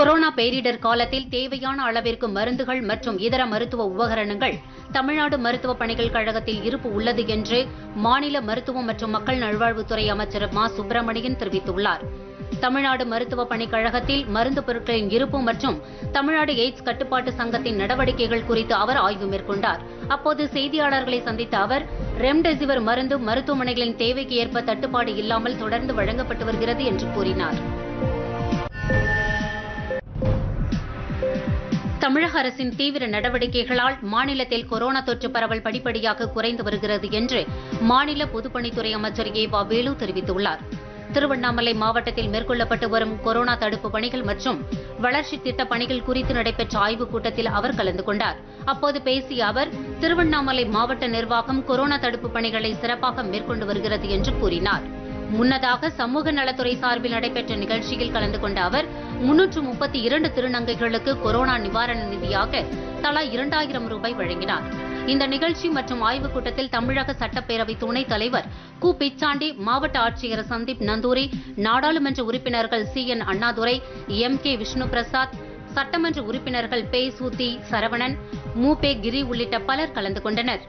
Corona பேரிடர் காலத்தில் தேவையான அளவிற்கு மருந்துகள் மற்றும் இதர மருத்துவ உபகரணங்கள் தமிழ்நாடு மருத்துவ பணிகள் கழகத்தில் இருப்பு உள்ளது என்று மாநில மருத்துவம் மற்றும் மக்கள் நல்வாழ்வுத்துறை அமைச்சர் மா. சுப்பிரமணியன் தெரிவித்துள்ளார். தமிழ்நாடு மருத்துவ பணிக் கழகத்தில் மருந்து பொருட்களின் இருப்பு மற்றும் தமிழ்நாடு எய்ட்ஸ் கட்டுப்பாட்டு சங்கத்தின் நடவடிக்கைகள் குறித்து அவர் ஆய்வு மேற்கொண்டார். அப்போது செய்தியாளர்களை சந்தித்த அவர், ரெம்டெசிவிர் மருந்து மருத்துவமனைகளின் தேவைக்கு ஏற்ப தட்டுப்பாடு இல்லாமல் தொடர்ந்து வழங்கப்பட்டு வருகிறது என்று கூறினார். தமிழக அரசின் தீவிர நடவடிக்கைகளால் மாநிலத்தில் கொரோனா தொற்று பரவல் படிப்படியாக குறைந்து வருகிறது என்று மாநில பொதுப்பணித்துறை அமைச்சர் ஏ. வேலு தெரிவித்துள்ளார். திருவண்ணாமலை மாவட்டத்தில் மேற்கொள்ளப்பட்டு வரும் கொரோனா தடுப்பு பணிகள் மற்றும் வளர்ச்சித் திட்டப் பணிகள் குறித்து நடைபெற்ற ஆய்வுக் கூட்டத்தில் அவர் கலந்து கொண்டார். அப்போது பேசிய அவர், திருவண்ணாமலை மாவட்ட நிர்வாகம் கொரோனா தடுப்பு பணிகளை சிறப்பாக மேற்கொண்டு வருகிறது என்று கூறினார். முன்னதாக சமூக நலத்துறை சார்பில் நடைபெற்ற நிகழ்ச்சியில் கலந்து கொண்ட அவர் 332 திருநங்கைகளுக்கு கொரோனா நிவாரண நிதியாக தலா 2000 ரூபாய் வழங்கினார். இந்த நிகழ்ச்சி மற்றும் ஆய்வுக் கூட்டத்தில் தமிழக சட்டப்பேரவை துணைத் தலைவர் கு. பிச்சாண்டி, மாவட்ட ஆட்சியர் சந்தீப் நந்தூரி, நாடாளுமன்ற உறுப்பினர்கள் CN அண்ணாதுரை, MK விஷ்ணுபிரசாத், சட்டமன்ற உறுப்பினர்கள் பே. சூத்தி சரவணன், மூபே கிரி உள்ளிட்ட பலர் கலந்து கொண்டனர்.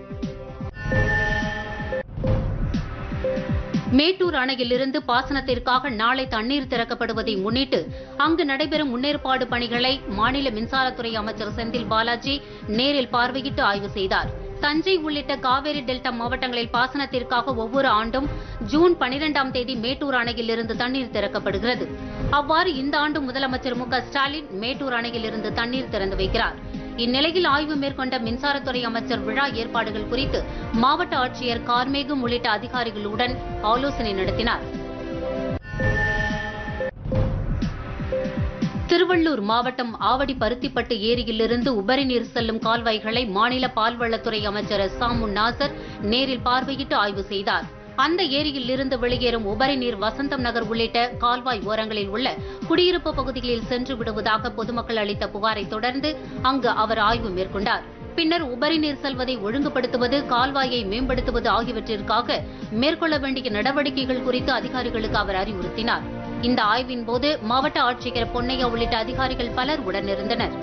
மேட்டூர் அணையிலிருந்து பாசனத்திற்காக நாளை தண்ணீர் திறக்கப்படுவதை முன்னிட்டு அங்கு நடைபெறும் முன்னேற்பாடு பணிகளை மாநில மின்சாரத்துறை அமைச்சர் செந்தில் பாலாஜி நேரில் பார்வையிட்டு ஆய்வு செய்தார். தஞ்சை உள்ளிட்ட காவிரி டெல்டா மாவட்டங்களில் பாசனத்திற்காக ஒவ்வொரு ஆண்டும் ஜூன் 12ஆம் தேதி மேட்டூர் அணையிலிருந்து தண்ணீர் திறக்கப்படுகிறது. அவ்வாறு இந்த ஆண்டு முதலமைச்சர் மு. க. ஸ்டாலின் மேட்டூர் அணையிலிருந்து தண்ணீர் திறந்து வைக்கிறார். இந்நிலையில் ஆய்வு மேற்கொண்ட மின்சாரத்துறை அமைச்சர் விழா ஏற்பாடுகள் குறித்து மாவட்ட ஆட்சியர் கார்மேகம் உள்ளிட்ட அதிகாரிகளுடன் ஆலோசனை நடத்தினார். திருவள்ளூர் மாவட்டம் ஆவடி பருத்திப்பட்டு ஏரியிலிருந்து உபரி நீர் செல்லும் கால்வாய்களை மாநில பால்வளத்துறை அமைச்சர் சாமு நாசர் நேரில் பார்வையிட்டு ஆய்வு செய்தார். அந்த ஏரியில் இருந்து வெளியேறும் உபரி நீர் வசந்தம் நகர் உள்ளிட்ட கால்வாய் ஓரங்களில் உள்ள குடியிருப்பு பகுதிகளில் சென்று விடுவதாக பொதுமக்கள் அளித்த புகாரை தொடர்ந்து அங்கு அவர் ஆய்வு மேற்கொண்டார். பின்னர் உபரி நீர் செல்வதை ஒழுங்குபடுத்துவது, கால்வாயை மேம்படுத்துவது ஆகியவற்றிற்காக மேற்கொள்ள வேண்டிய நடவடிக்கைகள் குறித்து அதிகாரிகளுக்கு அவர் அறிவுறுத்தினார். இந்த ஆய்வின் போது மாவட்ட ஆட்சியர் பொன்னையா உள்ளிட்ட அதிகாரிகள் பலர் உடனிருந்தனர்.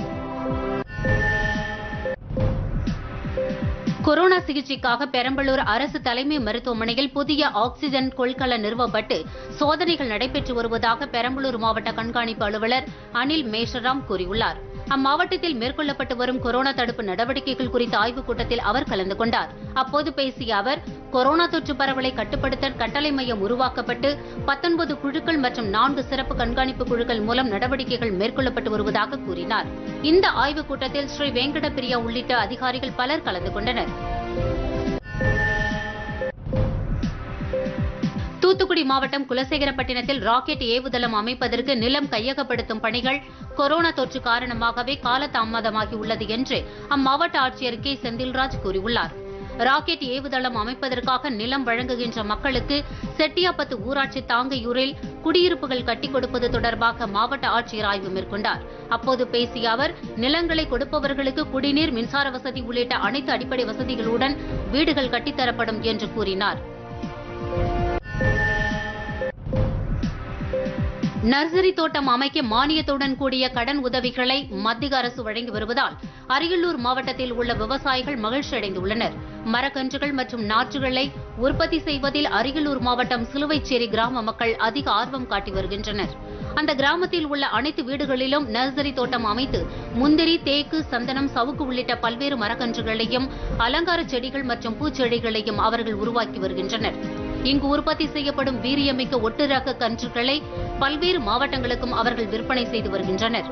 கொரோனா சிகிச்சைக்காக பெரம்பலூர் அரசு தலைமை மருத்துவமனையில் புதிய ஆக்ஸிஜன் கொள்கல நிறுவப்பட்டு சோதனைகள் நடைபெற்று வருவதாக பெரம்பலூர் மாவட்ட கண்காணிப்பு அலுவலர் அனில் மேஷராம் கூறியுள்ளார். அம்மாவட்டத்தில் மேற்கொள்ளப்பட்டு வரும் கொரோனா தடுப்பு நடவடிக்கைகள் குறித்த ஆய்வுக் கூட்டத்தில் அவர் கலந்து கொண்டார். அப்போது பேசிய அவர், கொரோனா தொற்று பரவலை கட்டுப்படுத்த கட்டளை மையம் உருவாக்கப்பட்டு 19 குழுக்கள் மற்றும் 4 சிறப்பு கண்காணிப்பு குழுக்கள் மூலம் நடவடிக்கைகள் மேற்கொள்ளப்பட்டு வருவதாக கூறினார். இந்த ஆய்வுக் கூட்டத்தில் ஸ்ரீ வெங்கட பிரியா உள்ளிட்ட அதிகாரிகள் பலர் கலந்து கொண்டனர். தூத்துக்குடி மாவட்டம் குலசேகரப்பட்டினத்தில் ராக்கெட் ஏவுதளம் அமைப்பதற்கு நிலம் கையகப்படுத்தும் பணிகள் கொரோனா தொற்று காரணமாகவே காலதாமதமாகியுள்ளது என்று அம்மாவட்ட ஆட்சியர் கே. செந்தில்ராஜ் கூறியுள்ளார். ராக்கெட் ஏவுதளம் அமைப்பதற்காக நிலம் வழங்குகின்ற மக்களுக்கு செட்டியாப்பத்து ஊராட்சி தாங்கையூரில் குடியிருப்புகள் கட்டிக் கொடுப்பது தொடர்பாக மாவட்ட ஆட்சியர் ஆய்வு மேற்கொண்டார். அப்போது பேசிய அவர், நிலங்களை கொடுப்பவர்களுக்கு குடிநீர், மின்சார வசதி உள்ளிட்ட அனைத்து அடிப்படை வசதிகளுடன் வீடுகள் கட்டித்தரப்படும் என்று கூறினார். நர்சரி தோட்டம் அமைக்க மானியத்துடன் கூடிய கடன் உதவிகளை மத்திய அரசு வழங்கி வருவதால் அரியலூர் மாவட்டத்தில் உள்ள விவசாயிகள் மகிழ்ச்சி அடைந்துள்ளனர். மரக்கன்றுகள் மற்றும் நாற்றுகளை உற்பத்தி செய்வதில் அரியலூர் மாவட்டம் சிலுவைச்சேரி கிராம மக்கள் அதிக ஆர்வம் காட்டி வருகின்றனர். அந்த கிராமத்தில் உள்ள அனைத்து வீடுகளிலும் நர்சரி தோட்டம் அமைத்து முந்திரி, தேக்கு, சந்தனம், சவுக்கு உள்ளிட்ட பல்வேறு மரக்கன்றுகளையும் அலங்கார செடிகள் மற்றும் பூச்செடிகளையும் அவர்கள் உருவாக்கி வருகின்றனர். இங்கு உற்பத்தி செய்யப்படும் வீரியமிக்க ஒட்டு ரக கன்றுகளை பல்வேறு மாவட்டங்களுக்கும் அவர்கள் விற்பனை செய்து வருகின்றனர்.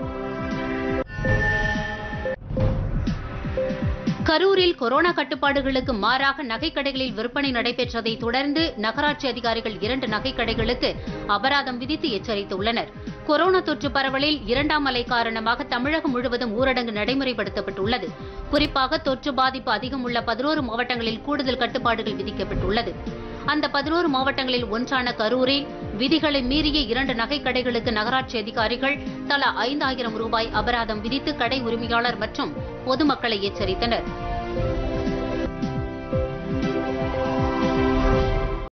கரூரில் கொரோனா கட்டுப்பாடுகளுக்கு மாறாக நகைக்கடைகளில் விற்பனை நடைபெற்றதை தொடர்ந்து நகராட்சி அதிகாரிகள் 2 நகைக்கடைகளுக்கு அபராதம் விதித்து எச்சரித்துள்ளனர். கொரோனா தொற்று பரவலில் 2ஆம் அலை காரணமாக தமிழகம் முழுவதும் ஊரடங்கு நடைமுறைப்படுத்தப்பட்டுள்ளது. குறிப்பாக தொற்று பாதிப்பு அதிகம் உள்ள 11 மாவட்டங்களில் கூடுதல் கட்டுப்பாடுகள் விதிக்கப்பட்டுள்ளது. அந்த 11 மாவட்டங்களில் ஒன்றான கரூரில் விதிகளை மீறிய 2 நகைக்கடைகளுக்கு நகராட்சி அதிகாரிகள் தலா 5000 ரூபாய் அபராதம் விதித்து கடை உரிமையாளர் மற்றும் பொதுமக்களை எச்சரித்தனர்.